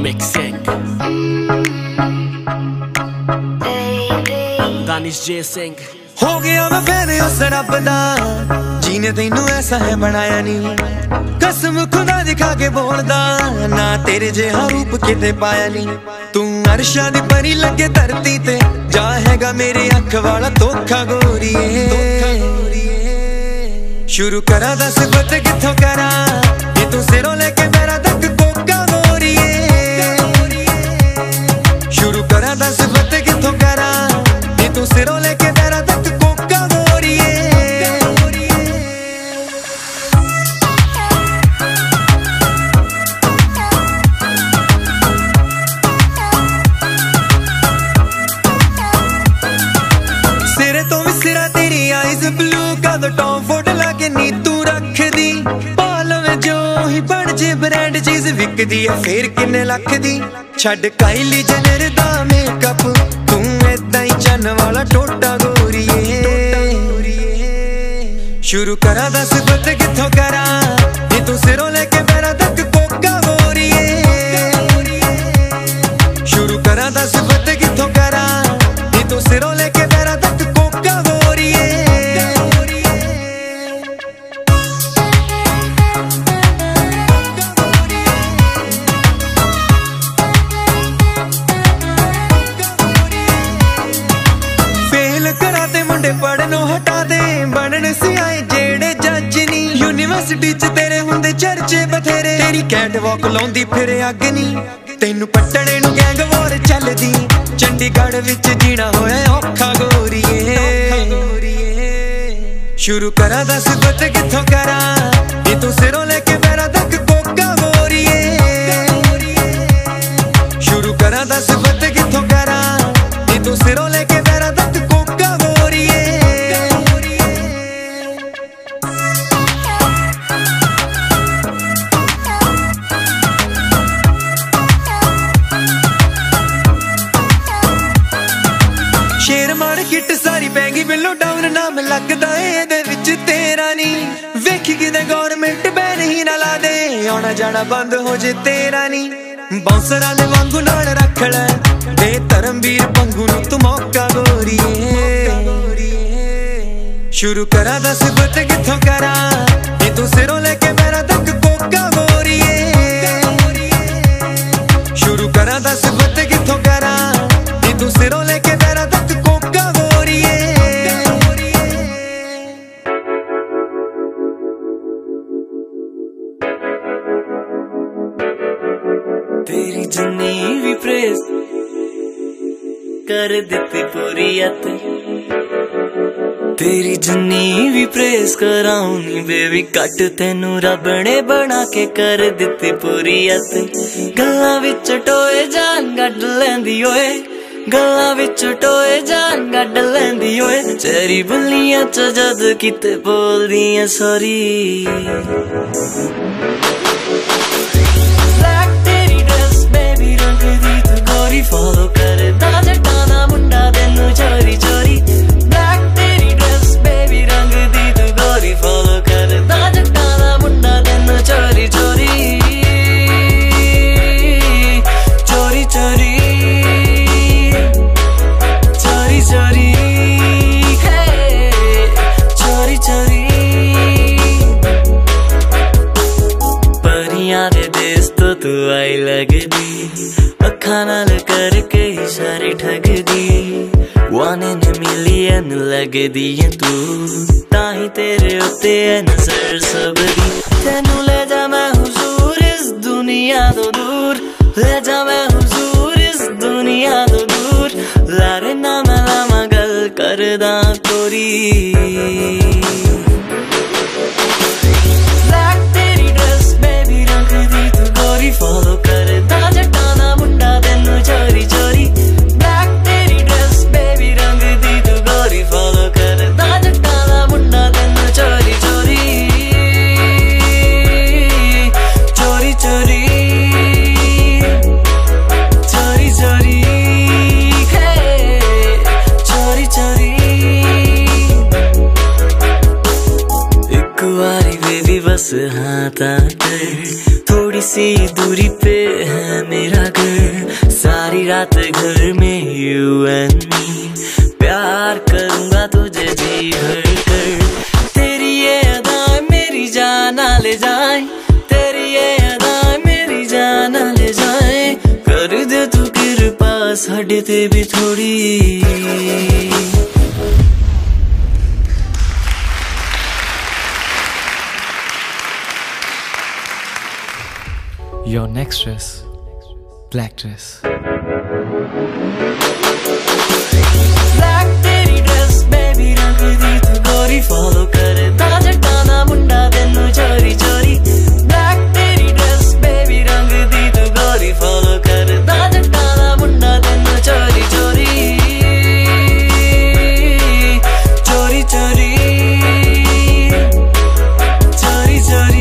Mixing Danish जे सिंह हो गया मैं फैन उस रब दा जीने तैनू ऐसा है बनाया नहीं कसम खुदा दिखा के बोलदा ना तेरे जेहा रूप किते पाया नहीं तू अर्शा दी परी लगे धरती ते जा हैगा मेरे अख वाला धोखा गोरीए शुरू करा दस बत किथों करा ये तू सिरों लेके मेरा तक कोका गोरीए शुरू करा दस बत किथों करा ये तू सिरों लेके मेरा तक कोका गोरीए सिरे तो भी सिरा तेरी आईज ब्लू का तो टॉप फोट लाके नी तू रख दी पाल में जो ही बन जे ब्रांड चीज विक दी है फिर किन्ने लख दी छड़ काइली जेनर दा मेकअप तू ऐदा ही चन वाला टोटा गोरीए शुरू करा दस बत किथों करा ये तू सिरों लेके मेरा तक कोका गोरीए शुरू करा दस बत किथों करा ये तू सिरों लेके मेरा तक कोका गोरीए फेल कराते मुंडे पढ़नों हटा दे बनन सी आए जेड़े जज नी यूनिवर्सिटी च तेरे हुंदे चर्चे बथेरे तेरी कैटवॉक लाउंदी फिरे अग नी तेनू पट्टणे नू गैंग वॉर चलदी चंडीगढ़ विच जीना होया औखा गोरीए शुरू करा दस बत किथों करा ये तू सिरों लेके मेरा तक कोका गोरीए शुरू करा दस बत किथों करा ये तू सिरों लेके मेरा तक कोका गोरीए शेर मार्केट सारी पैगी बिलो डाउन नाम लगदा एदे विच तेरा नी वेखी किते गवर्नमेंट बैन ही ना ला दे आना जाना बंद हो जे तेरा नी बाउंसरां दे वांगू नाल रख ले दे धर्मवीर पंगू नू तू मौका गोरीए शुरू करा दस बत किथों करा ये तू सिरों लेके मेरा तक कोका गोरीए शुरू करा दस बत किथों करा ये तू सिरों लेके मेरा तक कोका गोरीए तेरी जिन्नी भी प्रेस कर दित्ती पूरी अत तेरी जिन्नी भी प्रेस कराऊनी बेबी कट तेनू रब ने बना के कर दित्ती पूरी अत गल्लां विच टोए जान गड्ड लैंदी ओए गल्लां विच टोए जान गड्ड लैंदी ओए चेरी बुल्लियां च जद किते बोलदियां सॉरी फॉलो कर जट्टां दा मुंडा तेनू चोरी चोरी ब्लैक तेरी ड्रेस बेबी रंग दी तू गोरी फॉलो कर जट्टां दा मुंडा तेनू चोरी चोरी चोरी चोरी चोरी चोरी चोरी चोरी परियां दे देश तो तू आई लगदी अखा नाल करके इशारे ठगदी 1 in a million लगदी है तू ताही तेरे उत्ते है नजर सबदी तेनू ले जा मैं हुजूर इस दुनिया तो दूर ले जा मैं हुजूर इस दुनिया तो दूर लारे ना मैं लामा गल करदा तोरी ब्लैक तेरी ड्रेस बेबी रंग दी तू गोरी फॉलो कर जट्टां दा मुंडा तेनू चोरी चोरी ब्लैक तेरी ड्रेस बेबी रंग दी तू गोरी फॉलो कर जट्टां दा मुंडा तेनू चोरी चोरी चोरी चोरी चोरी चोरी चोरी चोरी एक बारी बेबी बस हाँ तां कर थोड़ी थोड़ी सी दूरी पे है मेरा घर, सारी रात घर में यू एंड मी, प्यार करूंगा तुझे जी भर कर। तेरी ये अदाएं मेरी जान ले जाए, तेरी ये अदाएं मेरी जान ले जाए, कर दे तू कृपा साढ़े ते भी थोड़ी। Your next dress, black dress. Black तेरी dress, baby रंग दी तू गोरी, follow करे ताजा गाना मुंडा तेनू चोरी चोरी। Black तेरी dress, baby रंग दी तू गोरी, follow करे ताजा गाना मुंडा तेनू चोरी चोरी चोरी चोरी चोरी चोरी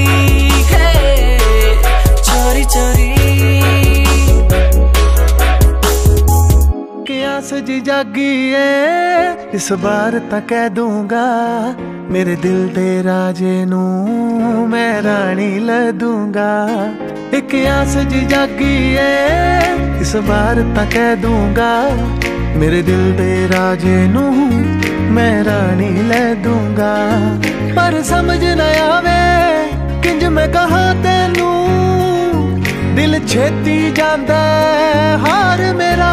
सजी जागी है इस बार तां कह दूंगा, मेरे दिल दे राजे नू मैं रानी लै दूंगा। एक आस जी जागी है इस बार तां कह दूंगा, मेरे दिल दे राजे नू मैं रानी लै दूंगा। पर समझ न आवे किंज मैं कहा तेनू, दिल छेती जांदा हार मेरा,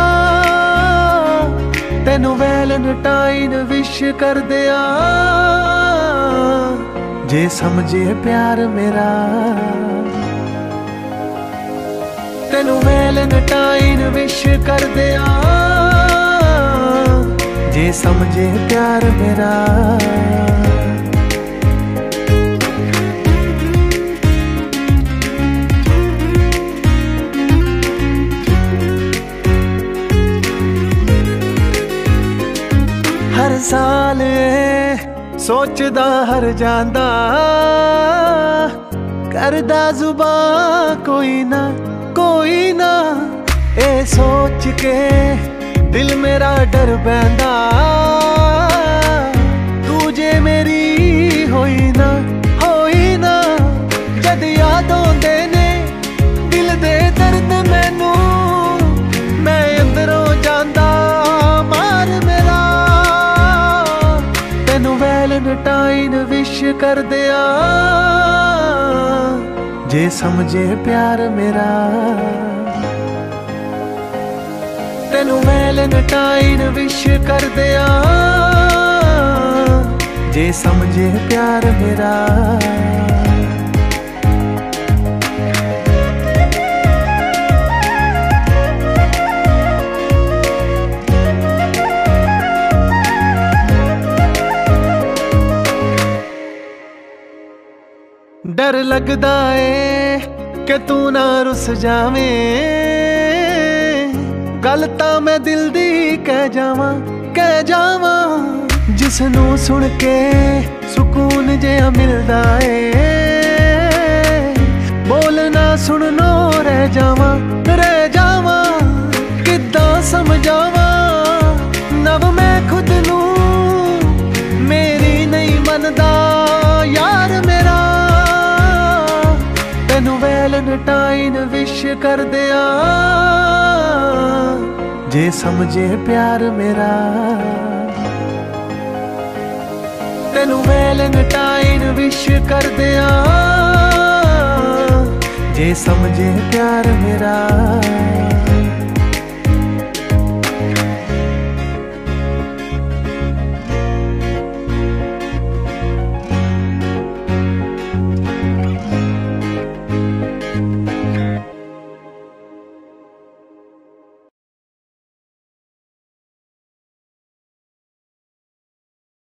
तेनू वैलेंटाइन विश कर दिया, जे समझे प्यार मेरा। तेनू वैलेंटाइन विश कर दिया, जे समझे प्यार मेरा। हर साल सोचदा हर जांदा, करदा जुबां कोई ना कोई ना, ए सोच के दिल मेरा डर बैंदा, तू जे मेरी होई ना जद याद आउंदे ने दिल दे दर्द मैनू, मैं अंदरों जांदा मार मेरा। तेनू वैलेंटाइन विश कर दिया, जे समझे प्यार मेरा। तेनू वैलेंटाइन विश कर दिया, जे समझे प्यार मेरा। डर लगदा है कि तू ना रुस जावें, गल तां मैं दिल दी कह जावां, जिसनू सुन के सुकून जिहा मिलदा है, बोलना सुननो रह जावां, किद्दां समझावां नव मैं खुद नू, मेरी नहीं मनदा यार मेरा। तेनू वैलेंटाइन विश कर दिया, जे समझे प्यार मेरा। तेनू वैलेंटाइन विश कर दिया, जे समझे प्यार मेरा।